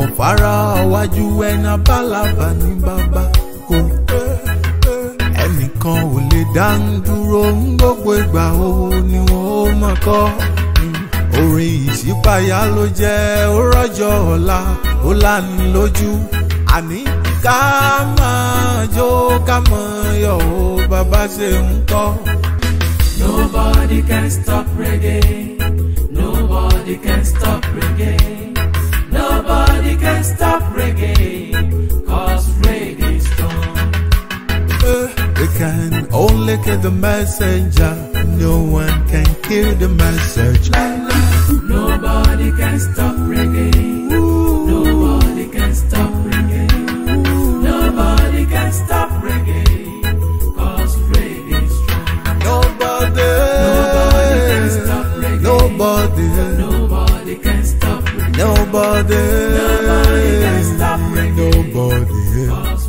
fara wájú ẹni abálàbà ní bàbá o. Ẹnìkan ò lè dá ń dúró ń gbogbo ìgbà o ni wọn ó máa kọ. Orin ìṣípayá ló jẹ́ ó rọ́jọ́ ọ̀la ó láni lójú. Àní ká máa jó ká máa yọ̀ o bàbá ṣe ń kọ́. Nobody can stop reggae. Nobody can stop reggae. Nobody can stop reggae. 'Cause reggae is strong. They can only kill the messenger. No one can kill the message. Nobody can stop reggae. Nobody can stop reggae. Nobody can stop reggae. 'Cause reggae is strong. Nobody can stop reggae. Nobody can stop reggae. Nobody can stop reggae. Nobody. 'Cause